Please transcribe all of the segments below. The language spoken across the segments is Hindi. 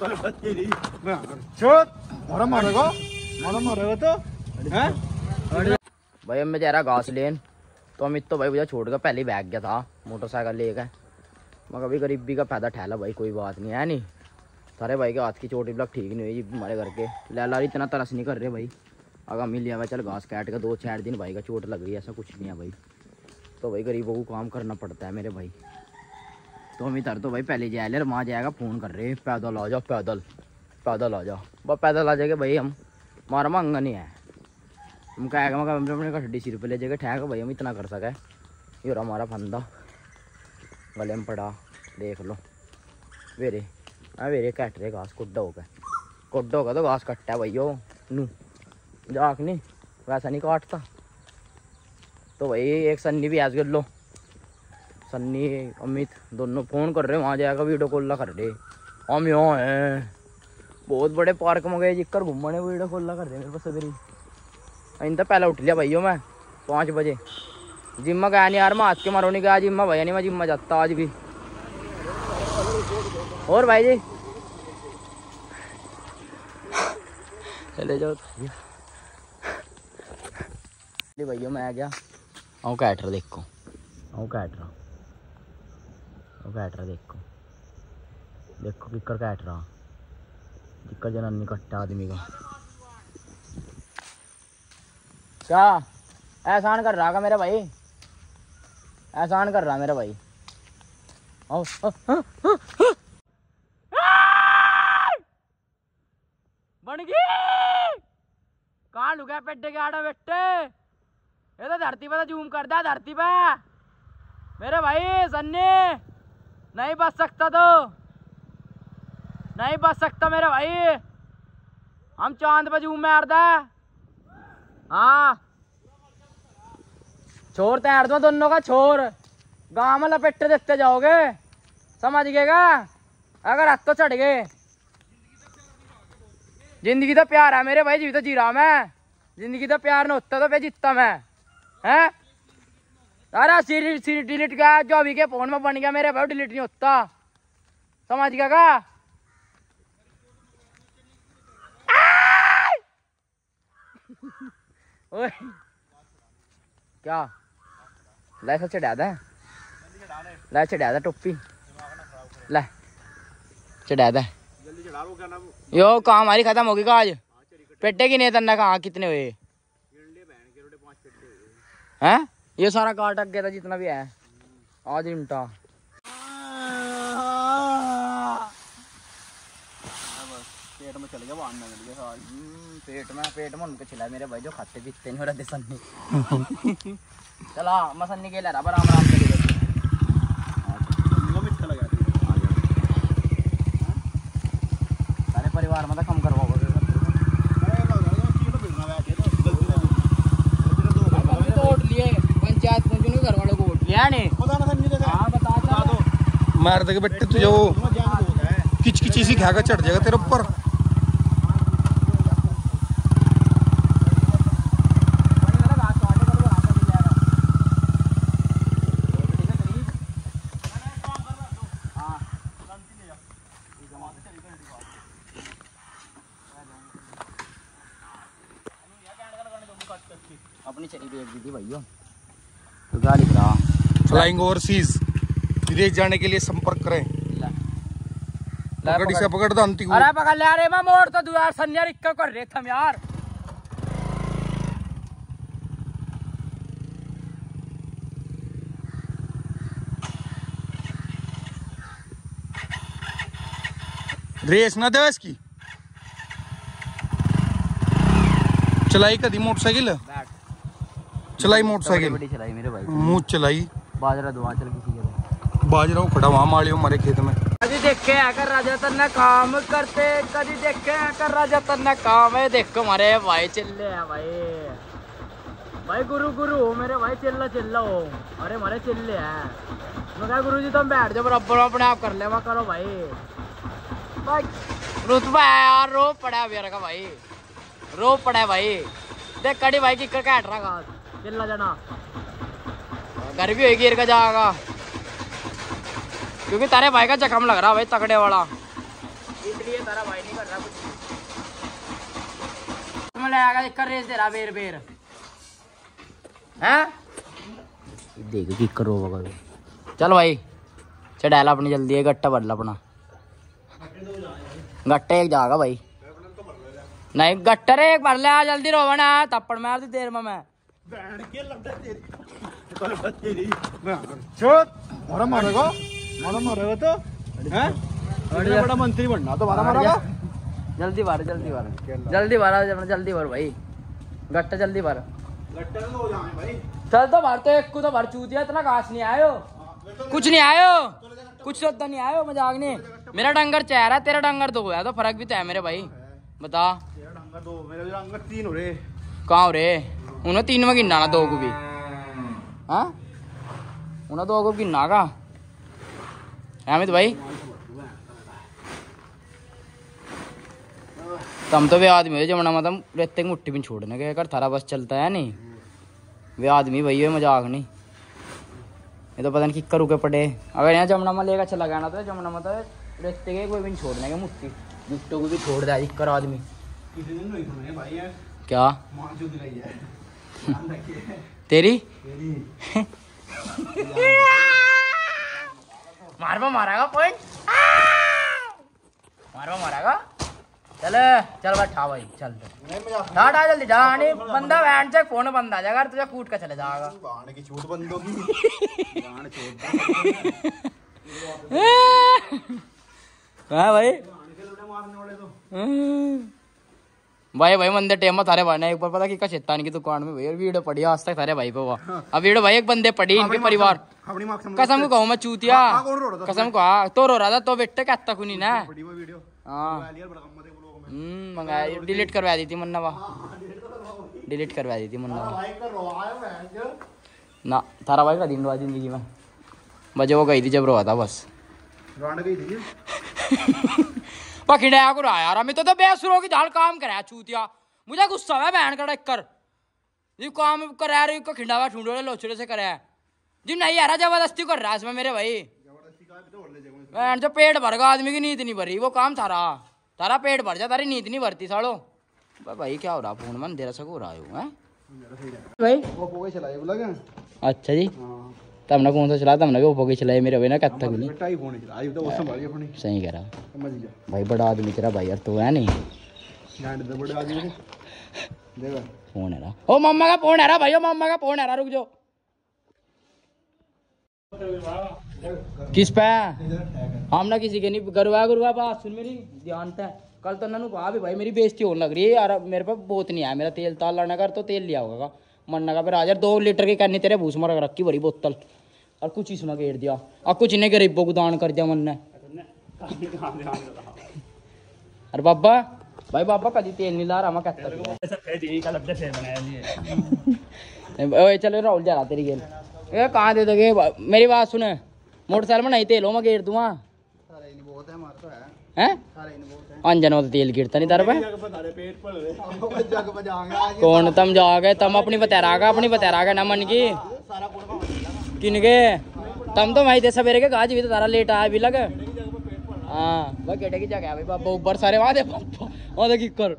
मारेगा तो भाई अब मैं जा रहा घास लेन। तो अमित तो भाई मुझे छोड़ कर पहले ही बैग गया था मोटरसाइकिल लेकर। मैं कभी गरीबी का फायदा ठहला भाई, कोई बात नहीं है। नहीं सारे भाई के हाथ की चोटी ब्लॉक ठीक नहीं हुई हमारे घर के लैला इतना तरस नहीं कर रहे भाई। अगर मिल लिया भाई चल घास काट का 2-4 दिन भाई का चोट लग रही है, ऐसा कुछ नहीं है भाई। तो भाई गरीबों को काम करना पड़ता है मेरे भाई। तो हम इधर तो भाई पहले जाए ले, वहाँ जाएगा फ़ोन कर रहे पैदल आ जाओ, पैदल पैदल आ जाओ। बस पैदल आ जाएगा भाई, हम मारा मंगा नहीं है। हम कहेगा मैं अपने गड्डी सिर पर ले जाएगा ठहर भाई, हम इतना कर सके। ये रहा हमारा फंदा गले में पड़ा, देख लो वेरे। हाँ वेरे कट रहे घास कुड्डा होगा तो घास कट्टा है भाई। ओ नू जाक नहीं वैसा नहीं काटता। तो भाई एक सन्नी भी ऐस कर लो, सन्नी अमित दोनों फ़ोन कर रहे, वहाँ जाएगा वीडियो कॉल कर रहे। हम यहाँ हैं बहुत बड़े पार्क में गए जिक्कर घूमने, वीडियो कॉल कर रहे मेरे पास सवेरी। इन तो पहले उठ लिया भैया मैं 5 बजे। जिम में गया नहीं यार, मैं हाथ के मारो नहीं गया जिम में भैया, नहीं मैं जिम में जाता आज भी। और भाई जी चले जाओ भैया। मैं आ गया आओ कैटर देखो, आओ कैटर देखो देखो किकर कैट रहा जिक्कर जनानी कट्टा आदमी का। क्या एहसान कर रहा का मेरा भाई, एहसान कर रहा मेरा भाई। आओ बन गई कहाँ लुका पेटे के आड़ा बेटे। ये तो धरती पे तो जूम कर दिया, धरती पे मेरे भाई सन्नी नहीं बच सकता, तो नहीं बच सकता मेरे भाई। हम चांद पे जूम मार दे। हाँ छोर तैयार दो दोनों का, छोर गाँव में लपेटे देखते जाओगे समझ गएगा। अगर हाथ तो चढ़ गए जिंदगी तो प्यार है मेरे भाई, जी तो जी रहा मैं। जिंदगी तो प्यार न होता तो फिर जीतता मैं हैं। अरे सीरी डिलीट का जो अभी के फोन में बन गया मेरे भाई, डिलीट नहीं होता समझ गया का। ओए क्या लै सब चढ़ा दे, लै चढ़ा दे टोपी, लै चढ़ा दे। यो कहाँ हमारी खत्म होगी का आज पेटे की नहीं तन्ना कहाँ कितने हुए हैं। ये सारा काट गया था जितना भी है आज इमटा। पेट में चल गया वो मिल गया पेट में उनके चिल्ला मेरे भाई जो खाते पीते नहीं हो रहे सन्नी। चला मैं सन्नी के ले रहा आराम आराम से सारे परिवार में कम करवाओ पंचायत में घर वालों को वोट लिया नहीं मार देगा बेटे तुझे वो किच किची सी खाकर चढ़ जाएगा तेरे ऊपर। अपनी चली भेज दी थी भैया तो क्या लिख रहा फ्लाइंग ओवरसीज विदेश जाने के लिए संपर्क करें। पकड़ से पकड़ दो अंतिम। अरे पकड़ ले अरे मैं मोड़ तो यार सन्या रिक्का कर रहे थे हम यार। रेस ना दे इसकी। चलाई कदी मोटरसाइकिल, चलाई मोटरसाइकिल चलाई मेरे भाई, मुँह चलाई बाजरा दुआ चल किसी के बाजरा खड़ा वहाँ मालियो हमारे खेत में। कभी देखे आकर राजा तन्ना काम करते, कभी देखे आकर राजा तन्ना काम है। देखो हमारे भाई चिल्ले है भाई, भाई गुरु गुरु हो मेरे भाई, चिल्ला चिल्ला हो। अरे हमारे चिल्ले है। मैं कहा गुरु जी तुम बैठ जाओ बराबर अपने आप कर ले वहाँ करो भाई। भाई रुतबा है यार, रो पड़ा है मेरा का भाई, रो पड़ा है भाई। देख कड़ी भाई की करके हट रहा चिल्ला जाना घर भी होगी गिर का जाएगा क्योंकि तारे भाई का जख्म लग रहा भाई तकड़े वाला। इसलिए तारा भाई नहीं कर रहा कुछ। तुम ले आगा कर रेस दे रहा बेर बेर हैं देख की करो करो। चल भाई चढ़ाला अपनी जल्दी है गट्टा भर ला अपना गट्टे एक जागा भाई नहीं गट्टर एक भर ले जल्दी रोवन है थप्पड़ मार दी देर में मैं मारेगा तो बड़ा मंत्री बनना तो मारेगा। जल्दी भर जल्दी भर भाई गट्टा जल्दी भर चल तो भर तो एक को तो भर चूतिया इतना घास नहीं आयो कुछ नहीं आयो कुछ तो नहीं आयो मजाक नहीं। मेरा डंगर चेहरा तेरा डंगर दो है तो फर्क भी तो है मेरे भाई बता। मेरे डंगर 3 हो रहे कहाँ हो रे उन्हें 3 में गिनना ना 2 को भी हाँ उन्हें 2 को गिनना का अमित भाई तुम तो वे आदमी हो जमना मतलब रेते की मुट्ठी भी छोड़ने के कर थारा बस चलता है नहीं वे आदमी भाई है मजाक नहीं। ये तो पता नहीं किक्कर रुके पड़े अगर यहाँ जमुना में लेकर चला गया ना तो जमुना में तो रेते के कोई भी नहीं छोड़ने के मुट्ठी मुट्ठों को भी छोड़ दिया इक्कर आदमी क्या तेरी मारेगा पॉइंट मारेगा चल बैठा भाई चल टा जल्दी जा बंदा वैन से फोन बंद आ जाएगा तुझे कूट कर चले जाएगा की छूट बंद होगी भाई मंदिर टेम में थारे भाई एक बार पता कि चेता की दुकान में भैया वीडियो पड़ी आज तक थारे भाई पे हुआ अब वीडियो भाई एक बंदे पड़ी इनके परिवार कसम को कहूँ मैं चूतिया कसम को तो रो रहा था तो बेटे कहता कुनी ना हाँ मंगाया डिलीट करवा दी थी मुन्ना डिलीट करवा दी थी मुन्ना ना थारा भाई का दिन रहा जिंदगी में बजे वो गई थी जब रोआ था बस पकड़ाया को रहा यार हमें तो बेसुरों की झाल काम कराया चूतिया मुझे गुस्सा है बहन का कर जी काम करा रही खिंडावा ठूंडो लोचड़े से कराया जी नहीं यार जबरदस्ती कर रहा है इसमें मेरे भाई बहन जो पेट भर गया आदमी की नींद नहीं भरी वो काम तारा पेट भर जा तारी नींद नहीं भरती सालो भाई क्या हो रहा फोन में अंधेरा सको हो रहा है भाई वो चलाए बोला क्या अच्छा जी तमने कौन सा चला तमने वो फोके चलाए मेरे भाई ना कत्ता भी नहीं सही कह रहा भाई बड़ा आदमी तेरा भाई यार तो है नहीं फोन है रहा ओ मम्मा का फोन है रहा भाई मम्मा का फोन है रहा रुक जाओ किस पे हम ना किसी के नहीं गरुआ बात सुन मेरी ध्यान से कल तो ननू कहा भी भाई मेरी बेइज्जती होने लग रही है यार मेरे पास बहुत नहीं आया मेरा तेल ताल लाना कर तो तेल लिया होगा मरना का फिर आज 2 लीटर की करनी तेरे भूस मर रखी बड़ी बोतल और कुछ इसमें घेर दिया और कुछ इन्हें गरीबों को दान कर दिया मन ने अरे बाबा भाई बाबा कभी तेल नहीं ला रहा मैं कहता चलो राहुल जा रहा तेरी गेल ये कहाँ दे दोगे मेरी बात सुने मोटरसाइकिल में नहीं तेल हो मैं घेर दूंगा अंजन में तेल गिरता नहीं तारे पे कौन तम जाओगे तम अपनी बतैरा ना मन की किन के तम तो भाई दे सवेरे के गाज भी तो तारा लेट आया भी लग हाँ वह केटे की जगह भाई बाबा ऊपर सारे वहां दे की कर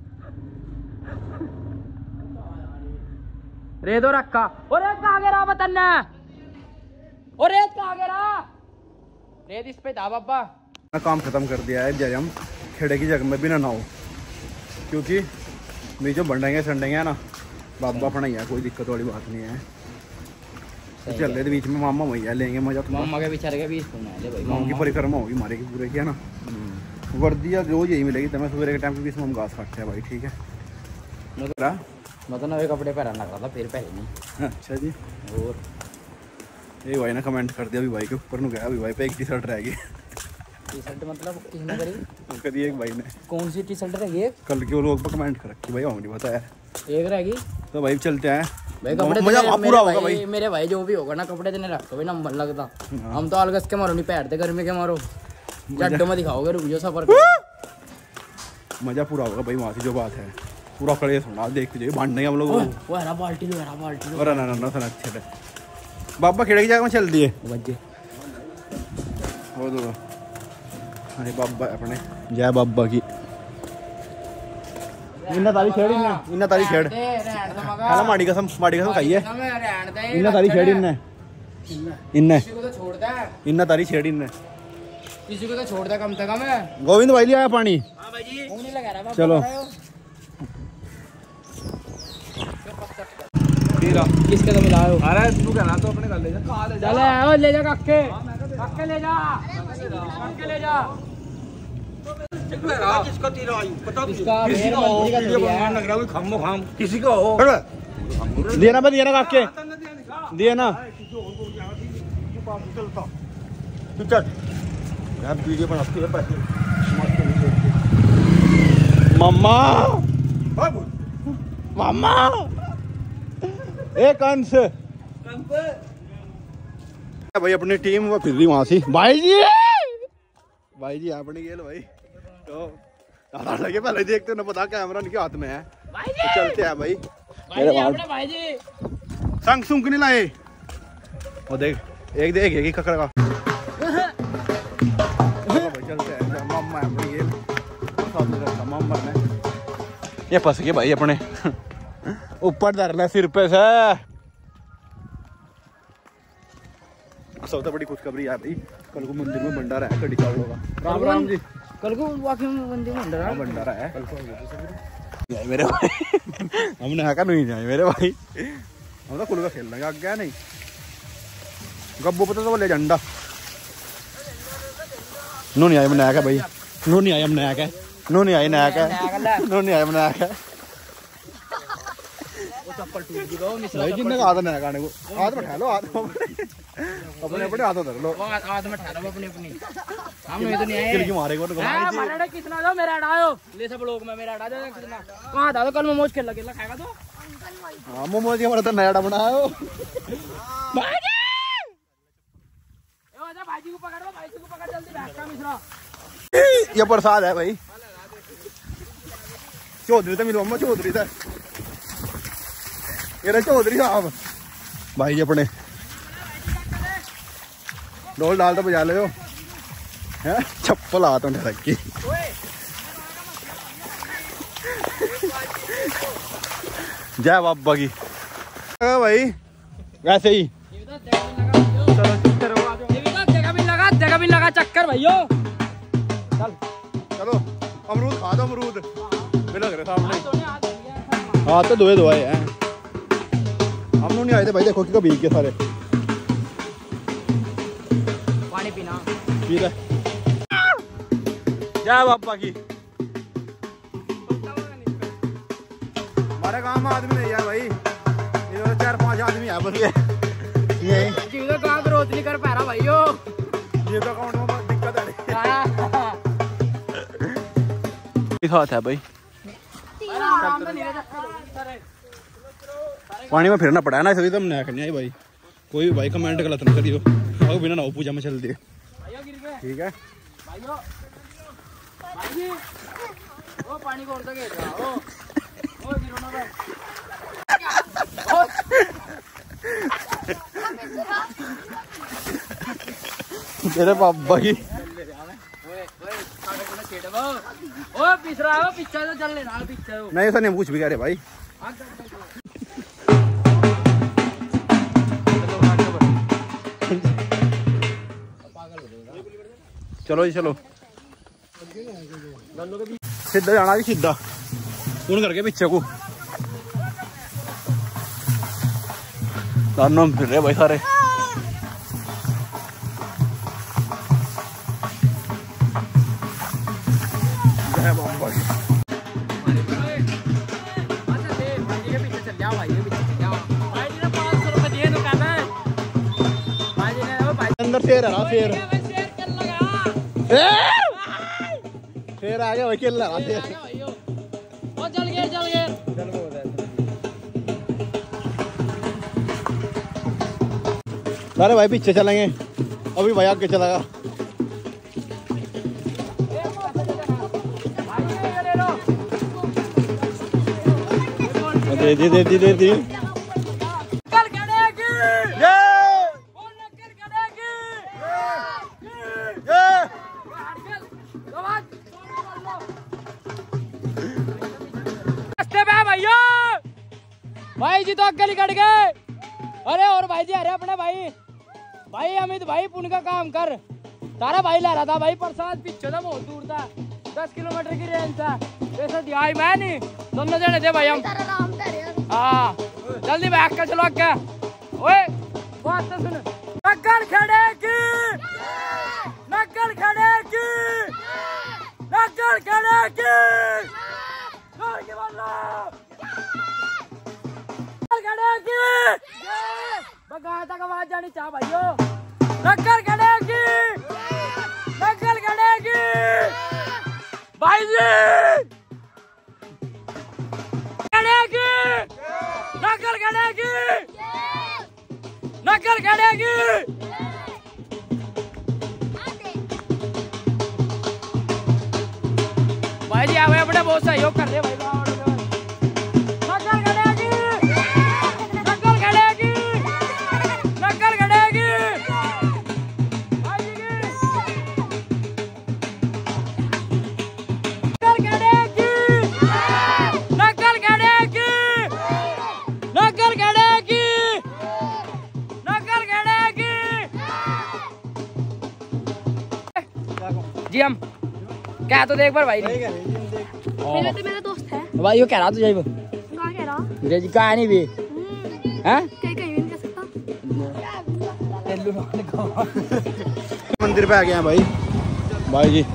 रे दो रखा और रेत कहाँ गिरा बताना और रेत कहाँ गिरा रेत इस पे था बाबा काम खत्म कर दिया है जय हम खेड़े की जगह में भी ना हो क्योंकि मेरी जो बंडेंगे संडेंगे ना बाबा अपना ही है कोई दिक्कत वाली बात नहीं है तो चल रहे बीच में मामा भैया लेंगे मजा तो मामा के बेचारे के बीच मामा की परिक्रमा होगी मारे की पूरे किया ना वर्दिया रोज यही मिलेगी तो मैं सवेरे के टाइम क्योंकि इसमें हम घास काटते हैं भाई ठीक है मैं तो नए कपड़े पहनना लग रहा था फिर पहले नहीं अच्छा जी और ये भाई ने कमेंट कर दिया अभी भाई के ऊपर नु गया अभी भाई पे एक टी शर्ट रह गई टी शर्ट मतलब किसने करी करी एक भाई ने कौन सी टी शर्ट रह गई कल के वो लोग पर कमेंट कर रखी भाई हमने बताया एक रह गई तो भाई चलते हैं भाई कपड़े मजा पूरा होगा भाई मेरे भाई जो भी होगा ना कपड़े देने रखो भाई नंबर लगता हम तो अलगस के मारो नहीं पैरते गर्मी के मारो जड्डों में दिखाओगे रुक जाओ सफर मजा पूरा होगा भाई वहाँ की जो बात है पूरा खड़े सुना देखते जाइए भांड नहीं हम लोग वो हरा बाल्टी लो अरे ना ना ना अच्छे थे बाबा खेड़े की जगह में चल दिए बच्चे वो तो अरे बाबा अपने जय बाबा की इन्ना तारी छेड़ इन्ना तारी छेड़ खाना माड़ी कसम खाइए इन्ना तारी छेड़ इन्ने इन्ना तारी छेड़ इन्ने किसी को तो छोड़ दे कम से कम। गोविंद भाई लिया पानी। हाँ भाई जी नहीं लगा रहा चलो किसके तो मिलाओ। अरे तू कहना तो अपने घर ले जा चले ले जा काके ले जा ले जा किसका तीर आई पता इसका मेरे मंत्री का थोड़ी है लग रहा है खामो खाम किसी का हो दिया ना दिया ना काके दिया ना तू चल यार वीडियो बनाती है पैसे मम्मा मम्मा एक अंश भाई अपनी टीम वो फिर रही वहां से भाई जी अपनी गेल भाई तो दादा लगे पहले देखते ना पता कैमरा उनके हाथ में है तो चलते हैं भाई भाई जी संग सुंग नहीं लाए वो देख एक ककड़ का चलते हैं मम्मा अपनी गेल मम्मा ने ये फंस गए भाई अपने ऊपर धर ले सिर पे से सबसे बड़ी खुशखबरी है भाई कल को मंदिर में भंडारा है कड़ी चावलों का। राम राम जी। कल को वाकई में मंदिर में भंडारा है कल को मेरे भाई हमने हाका नहीं जाए मेरे भाई हम तो खुल का खेल लेंगे आगे नहीं गब्बू पता तो ले झंडा नो नहीं आया बनाया क्या भाई नो नहीं आया बनाया क्या नो नहीं आया नया क्या नो नहीं आया बनाया क्या भाई जिन्ने का आदत नया गाने को हाथ में ठहरो हाथ अपने अपने हाथों धर लो हाथ में ठहरो अपनी अपनी हम नहीं तो नहीं आए किल मारेगा तो मारा कितना दो मेरा हटाओ ले सब लोग में मेरा हटा दो कितना कहां हटा दो कल मोमोज खेल खाएगा तो हां मोमोज के हमारा तो नया बनाया भाई भाई को पकड़ जल्दी बैठ का मिश्रा ये प्रसाद है भाई चौधरी तो मिलो अम्मा चौधरी था ये चौधरी साहब भाई जी अपने ढोल डाल तो बजा ले चप्पल हाथ में रखी जय बाबा की भाई वैसे ही जगह भी लगा चक्कर भैया चल चलो अमरूद खा दो अमरूद लग रहे सामने हाँ तो धोए धोए हैं हम लोग नहीं आए थे भाई देखो कि भीग के सारे पानी पीना ठीक है जय बाबा की हमारे गांव में आदमी नहीं है भाई इधर 4-5 आदमी है बस ये गाँव को रोज नहीं कर पा रहा भाइयों ये तो अकाउंट में दिक्कत है हाथ है भाई पानी में फिरना पड़ा है ना इसलिए तो हमने करनी है भाई कोई भी भाई कमेंट गलत ना करियो और बिना नाव पूजा में चल दिए ठीक है ओ पानी कौन सा गिर रहा ओ गिरो ना भाई तेरे बाबा की ओ पिछरा है पीछे तो चल लेना पीछे नहीं ऐसा नहीं कुछ भी कह रहे भाई चलो जी चलो सीधा जाना जी सीधा कौन करके पीछे को दोनों फिर रहे भाई सारे जय बाबा की अंदर शेर है ना शेर शेर आ गया भाई खेल रहा शेर चल गया अरे भाई पीछे चलेंगे अभी भाई आगे चलेगा दे दे दे दे दे दे भाई जी तो अक्कल निकट गए। अरे और भाई जी अरे अपने भाई अमित भाई पुण्य का काम कर। तारा भाई ला रहा था भाई प्रसाद, पीछे था बहुत दूर था, 10 किलोमीटर की रेंज था। वैसे दिया मैं नहीं, दोनों जने थे भाई हम। हाँ जल्दी बैठ कर चलो क्या। ओए बात तो सुन। नक्कल खड़े की, नक्कल खड़े की, नक्कल खड़े की, जोर की बोलो, नक्कल खड़े की। बगाया तक आवाज जानी चाह भाइयों। नक्कल खड़े की, नक्कल खड़े की, भाई जी खड़े की, नक्कल खड़े की, नक्कल खड़े की। भाई जी आवे अपने बहुत सहयोग कर रहे भाई। नक्कल खड़ेगी, नक्कल खड़ेगी, नक्कल खड़ेगी, भाई जी की नक्कल खड़ेगी, नक्कल खड़ेगी, नक्कल खड़ेगी, नक्कल खड़ेगी। जी हम क्या तो देख पर भाई मेरा तो मेरा दोस्त है भाई। वो कह रहा तुझे कहाँ कह रहा मेरे जी कहा नहीं भी हैं कहीं कहीं भी नहीं कह सकता। मंदिर पे आ गए हैं भाई। भाई जी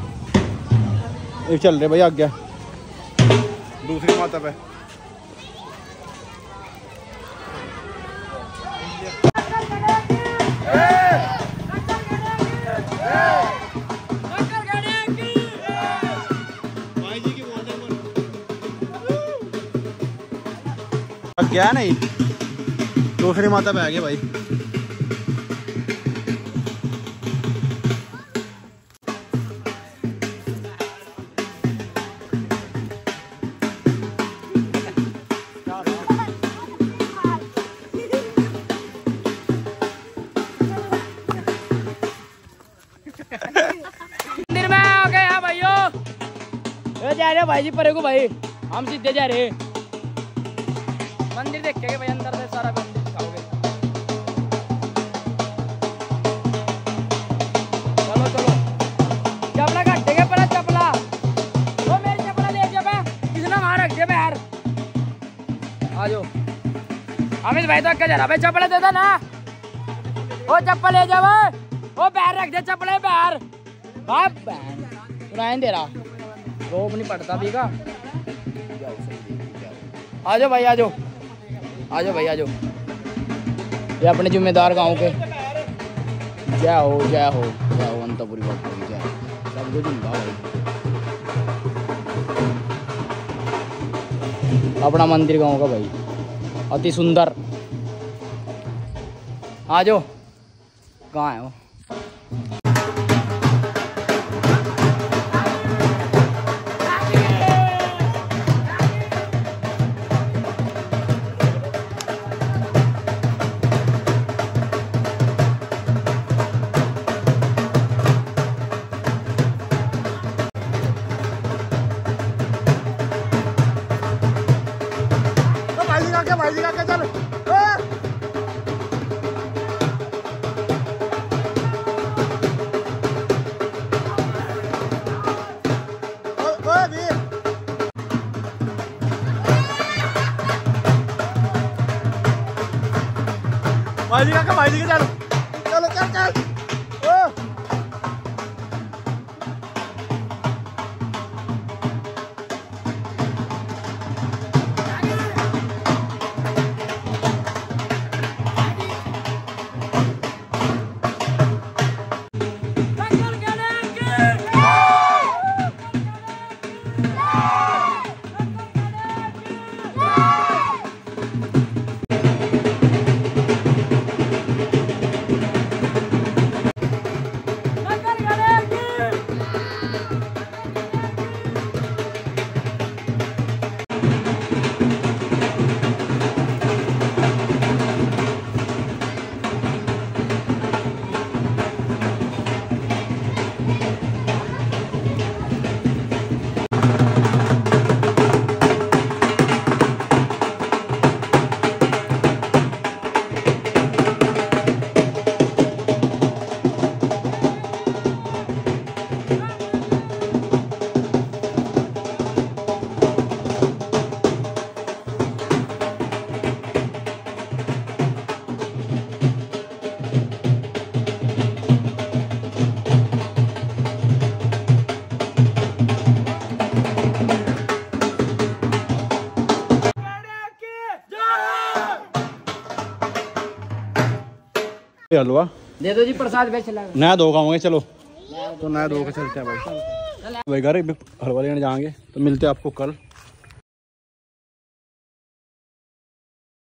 एक चल रहे भाई आगे दूसरी माता पे। गया नहीं, दूसरी माता पे आ गए भाई। मंदिर में आ गए हैं भाइयों। जा रहे भाई जी परे को भाई, हम सीधे जा रहे मंदिर देखेंगे भाई। अंदर से सारा मंदिर दिखाओगे। चलो चलो चपला काटे के पड़ा चपला। वो मेरी चपला ले जा, किसने वहां रख दे बाहर। आ जाओ अमित भाई तो क्या जा रहा भाई, चपला दे दे ना। वो चप्पल ले जा, वो बाहर रख दे चप्पल बाहर। बाप सुनाई दे रहा, रोब नहीं पड़ता भी का। आ जाओ भाई आ जाओ, आ जाओ भाई आ जाओ। ये अपने जिम्मेदार गांव के। जय हो जय हो जय हो अंतपुरी बाबा की जय। सब कुछ उनका भाई। अपना मंदिर गांव का भाई अति सुंदर। आ जाओ कहाँ है वो। भाई जी का चल। भाई जी का चल, चलो चल चल। हलवा दे दो जी प्रसाद पे चला नया दो खाओगे। चलो तो नया दो के चलते हैं भाई। भाई घर हलवा लेने जाएंगे तो मिलते हैं आपको कल।